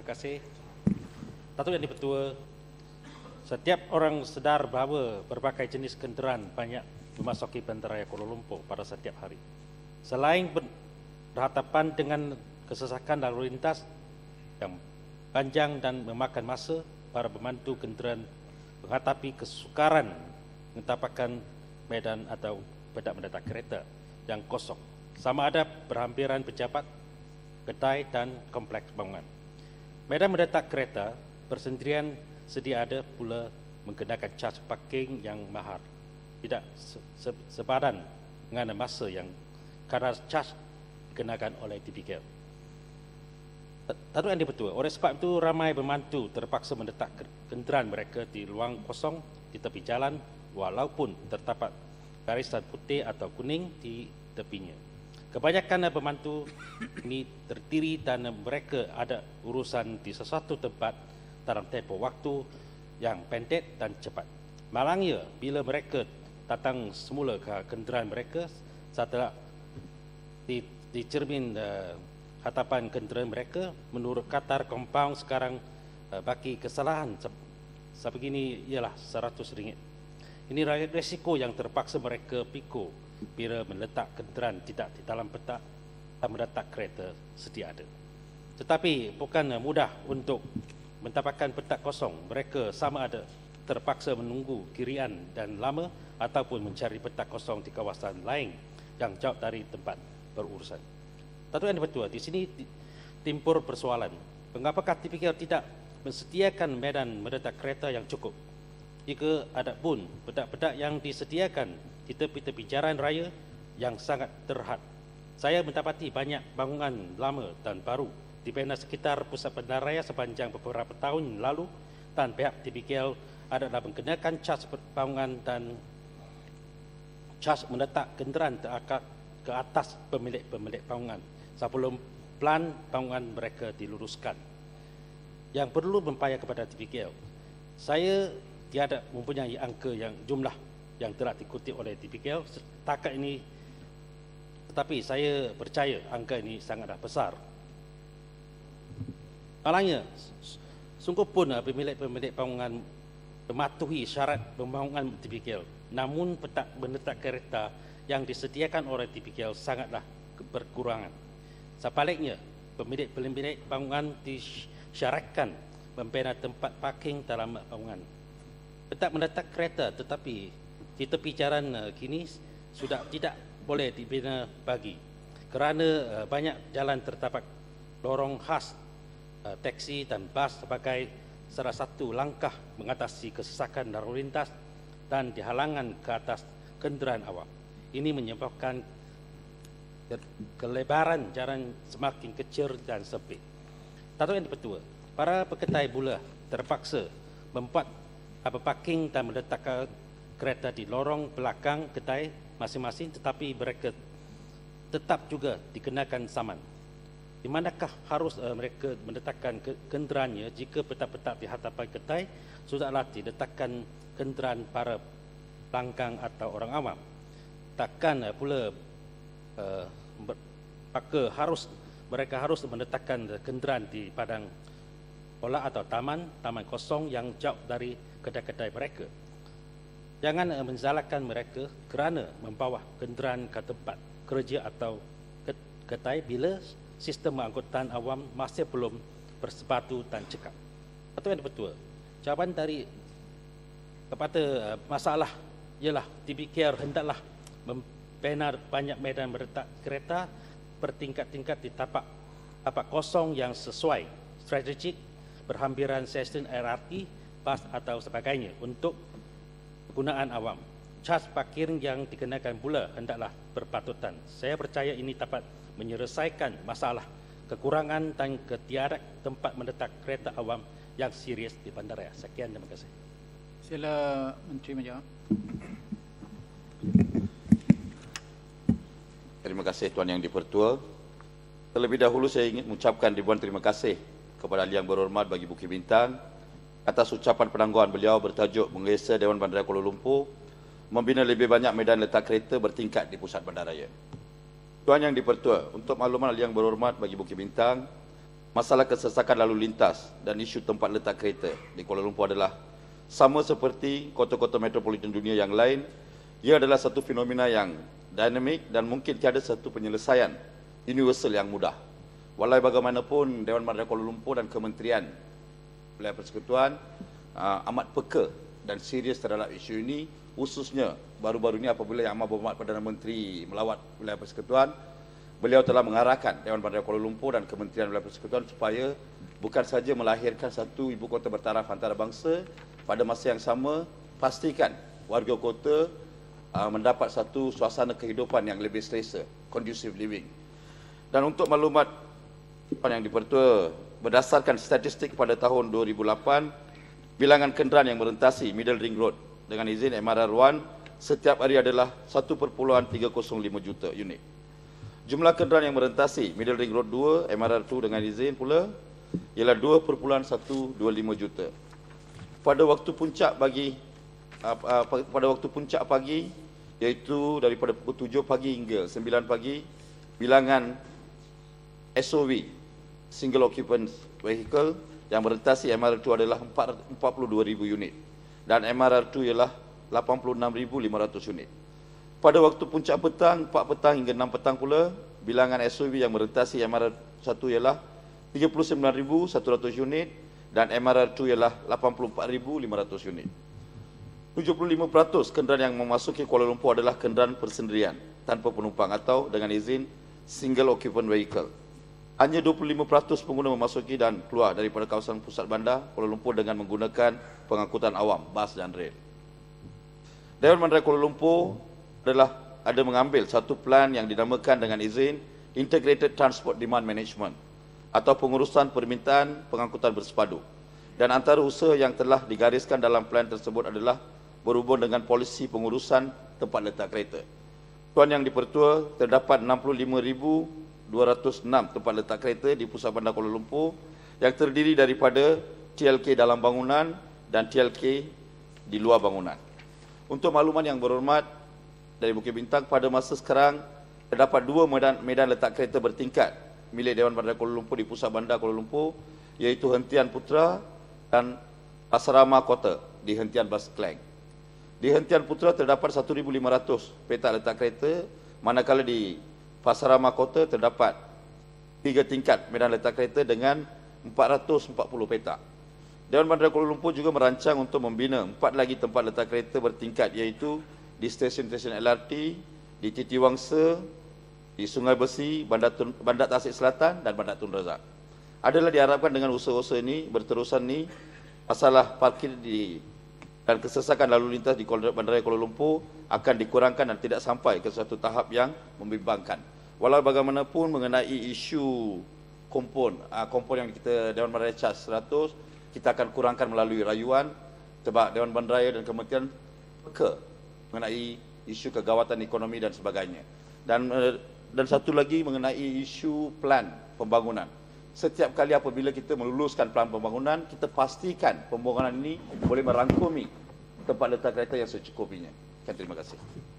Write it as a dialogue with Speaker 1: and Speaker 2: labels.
Speaker 1: kasih. Datuk Yang Di-Pertua, setiap orang sedar bahawa berbagai jenis kenderaan banyak memasuki bandaraya Kuala Lumpur pada setiap hari. Selain berhadapan dengan kesesakan lalu lintas yang panjang dan memakan masa, para pemandu kenderaan menghadapi kesukaran mendapatkan medan atau pedak mendetak kereta yang kosong, sama ada berhampiran pejabat, kedai dan kompleks bangunan. Medan mendetak kereta bersendirian sedia ada pula menggunakan charge parking yang mahal, tidak sepadan dengan masa yang kadar charge dikenakan oleh TPKL. Datuk Yang Di-Pertua, oleh sebab itu ramai pemandu terpaksa mendetak kenderaan mereka di ruang kosong di tepi jalan walaupun terdapat garisan putih atau kuning di tepinya. Kebanyakan pemandu ini terdiri dan mereka ada urusan di sesuatu tempat dalam tempoh waktu yang pendek dan cepat. Malangnya bila mereka datang semula ke kenderaan mereka setelah dicermin hadapan kenderaan mereka, menurut Qatar Compound sekarang bagi kesalahan sebegini ialah RM100. Ini resiko yang terpaksa mereka pikul bila meletak kenderaan tidak di dalam petak dan meletak kereta sedia ada. Tetapi bukan mudah untuk mendapatkan petak kosong. Mereka sama ada terpaksa menunggu kirian dan lama ataupun mencari petak kosong di kawasan lain yang jauh dari tempat berurusan. Datuk Yang Di-Pertua, di sini timbul persoalan. Mengapakah TPKL tidak mensediakan medan mendetak kereta yang cukup? Jika ada pun pedak-pedak yang disediakan di tepi-tepi jalan raya yang sangat terhad. Saya mendapati banyak bangunan lama dan baru dibina sekitar pusat bandaraya sepanjang beberapa tahun lalu dan pihak TPKL adalah menggunakan cas bangunan dan cas mendetak kenderaan ke atas pemilik-pemilik bangunan sebelum plan bangunan mereka diluruskan. Yang perlu mempayah kepada TPKL, saya tiada mempunyai angka yang jumlah yang telah dikutip oleh TPKL setakat ini, tetapi saya percaya angka ini sangatlah besar. Malangnya, sungguh pun pemilik-pemilik bangunan mematuhi syarat pembangunan TPKL, namun petak mendetak kereta yang disediakan oleh TPKL sangatlah berkurangan. Sebaliknya, pemilik-pemilik bangunan disyaratkan membina tempat parking dalam bangunan. Petak mendetak kereta tetapi di tepi jalan kini sudah tidak boleh dibina bagi kerana banyak jalan terdapat lorong khas teksi dan bas sebagai salah satu langkah mengatasi kesesakan lalu lintas dan dihalangan ke atas kenderaan awam. Ini menyebabkan kelebaran jalan semakin kecil dan sempit. Datuk Yang Di-Pertua, para pekedai pula terpaksa membuat parking dan meletakkan kereta di lorong belakang kedai masing-masing, tetapi mereka tetap juga dikenakan saman. Di manakah harus mereka meletakkan kenderaannya jika petak-petak di hadapan kedai sudahlah diletakkan kenderaan para pelanggang atau orang awam? Takkan pula mereka harus meletakkan kenderaan di padang bola atau taman kosong yang jauh dari kedai-kedai mereka. Jangan menzalakkan mereka kerana membawa kenderaan ke tempat kerja atau kedai bila sistem angkutan awam masih belum bersepatu dan cekap. Datuk Yang Di-Pertua, jawapan dari kepada masalah ialah TPKL hendaklah membina banyak medan mendetak kereta bertingkat-tingkat di tapak kosong yang sesuai, strategik, berhampiran stesen LRT, bas atau sebagainya untuk penggunaan awam. Cas parkir yang dikenakan pula hendaklah berpatutan. Saya percaya ini dapat menyelesaikan masalah kekurangan dan ketiadaan tempat mendetak kereta awam yang serius di bandaraya. Sekian, terima kasih.
Speaker 2: Sila Menteri menjawab.
Speaker 3: Terima kasih Tuan Yang Di-Pertua. Terlebih dahulu saya ingin mengucapkan ribuan terima kasih kepada Ahli Yang Berhormat bagi Bukit Bintang atas ucapan penangguhan beliau bertajuk menggesa Dewan Bandaraya Kuala Lumpur membina lebih banyak medan letak kereta bertingkat di pusat bandaraya. Tuan Yang Di-Pertua, untuk makluman Ahli Yang Berhormat bagi Bukit Bintang, masalah kesesakan lalu lintas dan isu tempat letak kereta di Kuala Lumpur adalah sama seperti kota-kota metropolitan dunia yang lain. Ia adalah satu fenomena yang dinamik dan mungkin tiada satu penyelesaian universal yang mudah. Walau bagaimanapun, Dewan Bandaraya Kuala Lumpur dan Kementerian Wilayah Persekutuan amat peka dan serius terhadap isu ini, khususnya baru-baru ini apabila Yang Amat Berhormat Perdana Menteri melawat Wilayah Persekutuan, beliau telah mengarahkan Dewan Bandaraya Kuala Lumpur dan Kementerian Wilayah Persekutuan supaya bukan saja melahirkan satu ibu kota bertaraf antarabangsa, pada masa yang sama pastikan warga kota mendapat satu suasana kehidupan yang lebih selesa, conducive living. Dan untuk maklumat yang dipertua, berdasarkan statistik pada tahun 2008, bilangan kenderaan yang merentasi Middle Ring Road dengan izin MRR1 setiap hari adalah 1.305 juta unit. Jumlah kenderaan yang merentasi Middle Ring Road 2, MRR2 dengan izin pula ialah 2.125 juta. Pada waktu puncak pagi, iaitu daripada pukul 7 pagi hingga 9 pagi, bilangan SOV, Single Occupant Vehicle, yang merentasi MRR2 adalah 42,000 unit dan MRR2 ialah 86,500 unit. Pada waktu puncak petang, 4 petang hingga 6 petang pula, bilangan SOV yang merentasi MRR1 ialah 39,100 unit dan MRR2 ialah 84,500 unit. 75% kenderaan yang memasuki Kuala Lumpur adalah kenderaan persendirian tanpa penumpang atau dengan izin Single Occupant Vehicle. Hanya 25% pengguna memasuki dan keluar daripada kawasan pusat bandar Kuala Lumpur dengan menggunakan pengangkutan awam, bas dan rel. Dewan Bandaraya Kuala Lumpur ada mengambil satu plan yang dinamakan dengan izin Integrated Transport Demand Management atau pengurusan permintaan pengangkutan bersepadu. Dan antara usaha yang telah digariskan dalam plan tersebut adalah berhubung dengan polisi pengurusan tempat letak kereta. Tuan Yang Dipertua, terdapat 65,206 tempat letak kereta di pusat bandar Kuala Lumpur yang terdiri daripada TLK dalam bangunan dan TLK di luar bangunan. Untuk makluman yang berhormat dari Bukit Bintang, pada masa sekarang terdapat 2 medan letak kereta bertingkat milik Dewan Bandaraya Kuala Lumpur di pusat bandar Kuala Lumpur, iaitu Hentian Putra dan Asrama Kota di Hentian Bas Klang. Di Hentian Putra terdapat 1,500 petak letak kereta, manakala di Pasarama Kota terdapat 3 tingkat medan letak kereta dengan 440 petak. Dewan Bandaraya Kuala Lumpur juga merancang untuk membina 4 lagi tempat letak kereta bertingkat, iaitu di stesen-stesen LRT, di Titi Wangsa, di Sungai Besi, Bandar Tasik Selatan dan Bandar Tun Razak. Adalah diharapkan dengan usaha-usaha ini berterusan ni, masalah parkir dan kesesakan lalu lintas di Bandaraya Kuala Lumpur akan dikurangkan dan tidak sampai ke suatu tahap yang membimbangkan. Walau bagaimanapun mengenai isu kompon yang kita Dewan Bandaraya charge 100, kita akan kurangkan melalui rayuan sebab Dewan Bandaraya dan Kementerian peka mengenai isu kegawatan ekonomi dan sebagainya. Dan satu lagi mengenai isu plan pembangunan. Setiap kali apabila kita meluluskan plan pembangunan, kita pastikan pembangunan ini boleh merangkumi tempat letak kereta yang secukupnya. Terima kasih.